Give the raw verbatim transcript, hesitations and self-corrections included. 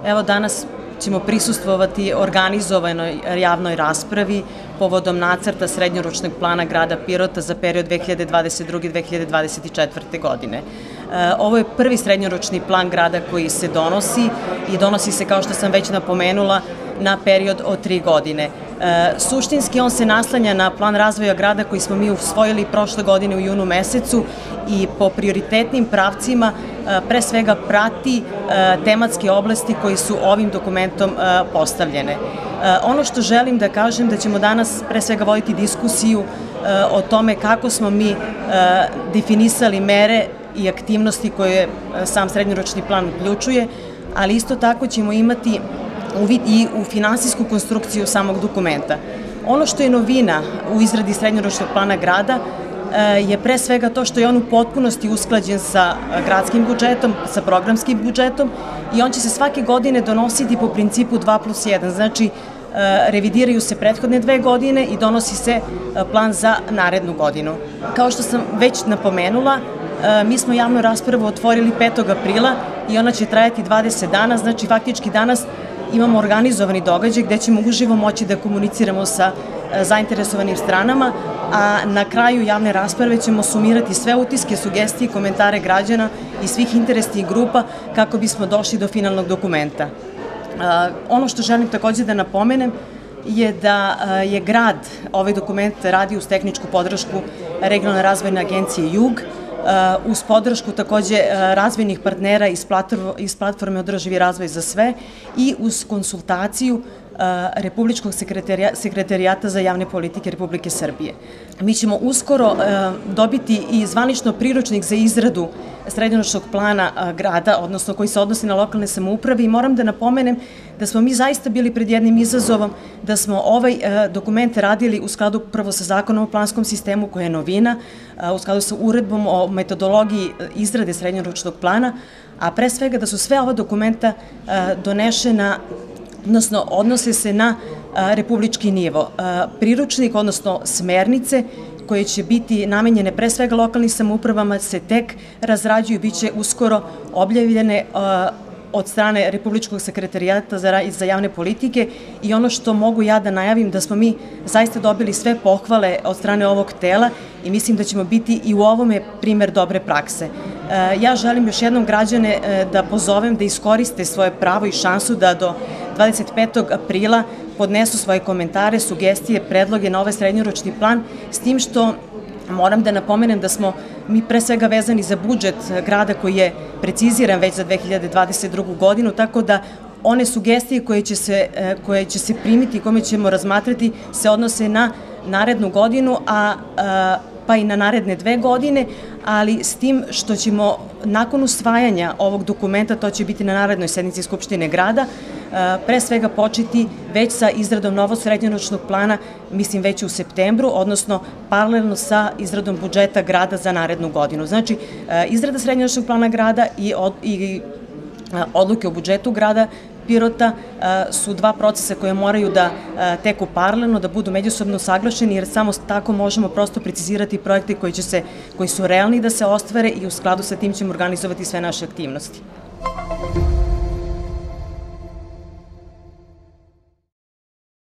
Evo danas ćemo prisustvovati organizovanoj javnoj raspravi povodom nacrta srednjoročnog plana grada Pirota za period dve hiljade dvadeset druge do dve hiljade dvadeset četvrte. godine. Ovo je prvi srednjoročni plan grada koji se donosi i donosi se, kao što sam već napomenula, na period od tri godine. Suštinski on se naslanja na plan razvoja grada koji smo mi usvojili prošle godine u junu mesecu i po prioritetnim pravcima pre svega prati tematske oblasti koji su ovim dokumentom postavljene. Ono što želim da kažem da ćemo danas pre svega voditi diskusiju o tome kako smo mi definisali mere i aktivnosti koje sam srednjoročni plan uključuje, ali isto tako ćemo imati uvid i u finansijsku konstrukciju samog dokumenta. Ono što je novina u izradi srednjoročnog plana grada je pre svega to što je on u potpunosti usklađen sa gradskim budžetom, sa programskim budžetom i on će se svake godine donositi po principu dva plus jedan, znači revidiraju se prethodne dve godine i donosi se plan za narednu godinu. Kao što sam već napomenula, mi smo javnu raspravu otvorili petog aprila i ona će trajati dvadeset dana, znači faktički danas imamo organizovani događaj gde ćemo uživo moći da komuniciramo sa zainteresovanim stranama, a na kraju javne rasprave ćemo sumirati sve utiske, sugestije i komentare građana i svih interesnih grupa kako bismo došli do finalnog dokumenta. Ono što želim takođe da napomenem je da je grad ovaj dokument radi uz tehničku podršku Regionalne razvojne agencije Jug, uz podršku takođe razvojnih partnera iz platforme Održivi razvoj za sve i uz konsultaciju Republičkog sekretarijata za javne politike Republike Srbije. Mi ćemo uskoro dobiti i zvanično priručnik za izradu srednjoročnog plana grada, odnosno koji se odnosi na lokalne samouprave, i moram da napomenem da smo mi zaista bili pred jednim izazovom, da smo ovaj dokument radili u skladu prvo sa Zakonom o planskom sistemu koja je novina, u skladu sa uredbom o metodologiji izrade srednjoročnog plana, a pre svega da su sve ova dokumenta donešena, odnosno odnose se na republički nivo. Priručnik, odnosno smernice koje će biti namenjene pre svega lokalnim samoupravama se tek razrađuju i bit će uskoro objavljene od strane Republičkog sekretarijata za javne politike i ono što mogu ja da najavim da smo mi zaista dobili sve pohvale od strane ovog tela i mislim da ćemo biti i u ovome primer dobre prakse. Ja želim još jednom građane da pozovem da iskoriste svoje pravo i šansu da do dvadeset petog aprila podnesu svoje komentare, sugestije, predloge na ovaj srednjoročni plan, s tim što moram da napomenem da smo mi pre svega vezani za budžet grada koji je preciziran već za dve hiljade dvadeset drugu. godinu, tako da one sugestije koje će se, koje će se primiti i kome ćemo razmatrati se odnose na narednu godinu, a pa i na naredne dve godine, ali s tim što ćemo nakon usvajanja ovog dokumenta, to će biti na narednoj sednici Skupštine grada, pre svega početi već sa izradom novog srednjoročnog plana, mislim već u septembru, odnosno paralelno sa izradom budžeta grada za narednu godinu. Znači, izrada srednjoročnog plana grada i odluke o budžetu grada Pirota su dva procesa koje moraju da teku paralelno, da budu međusobno saglašeni, jer samo tako možemo prosto precizirati projekte koji su realni da se ostvare i u skladu sa tim ćemo organizovati sve naše aktivnosti.